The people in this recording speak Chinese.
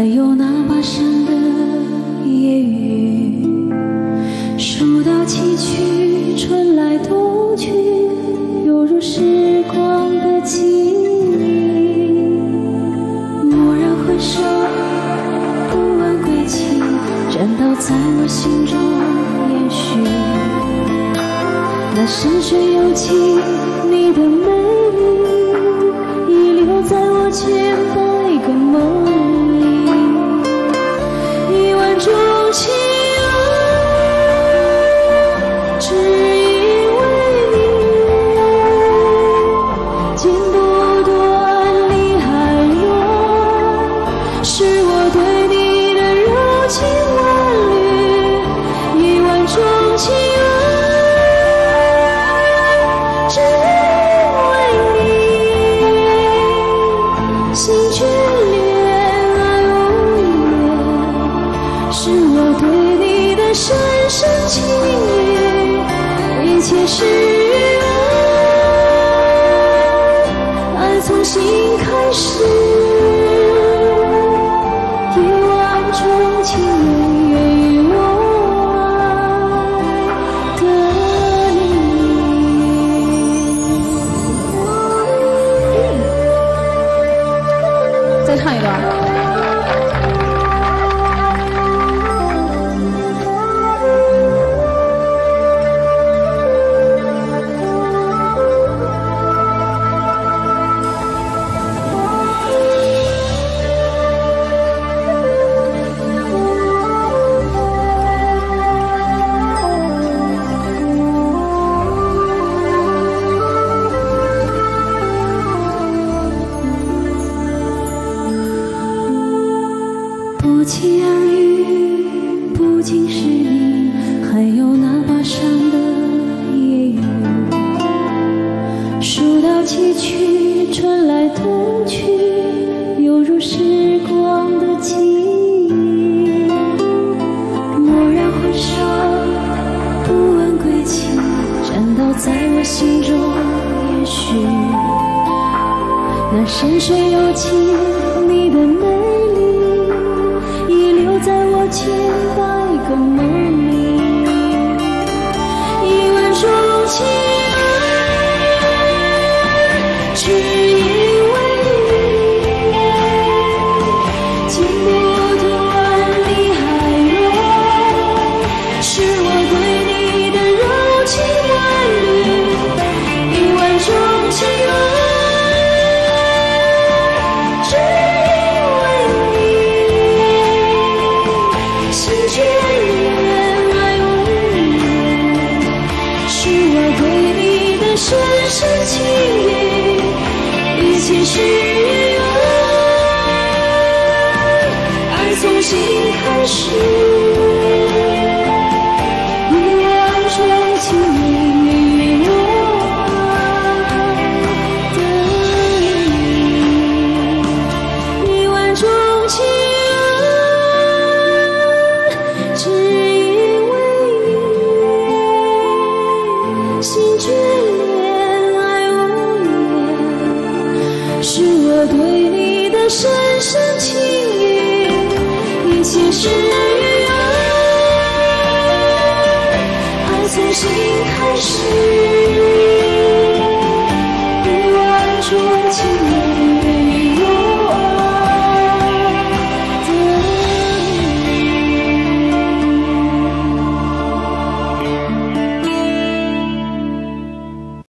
还有那爬山的夜雨，树到崎岖，春来冬去，犹如时光的记忆。蓦然回首，不问归期，战刀在我心中延续。那深邃幽情，你的美丽，遗留在我千百个梦里。一万种情爱，只因为你，剪不断，理还乱，是我对你的柔情万缕。一万种情爱，只因为你，心眷恋爱无言，是我对你的深深情意，一切是爱，爱从心开始，一万种情源于我爱的你。再唱一段。不期而遇，不尽是你，还有那爬山的夜雨。树到崎岖，春来冬去，犹如时光的记忆。蓦然回首，不问归期，战刀在我心中延续。那深邃幽情，你的美丽，遗留在我千百个梦里。一万种情爱，只因为你，剪不断，理还乱，是我对你的柔情万缕。一万种情爱，只因为你，心眷恋爱无言，是我对你的深深情意，一切是爱，爱从心开始，一万种情源于我爱的你。一万种情爱，只因为你，心眷恋爱无言，是我对你的深深情意，一切是爱，爱从心开始。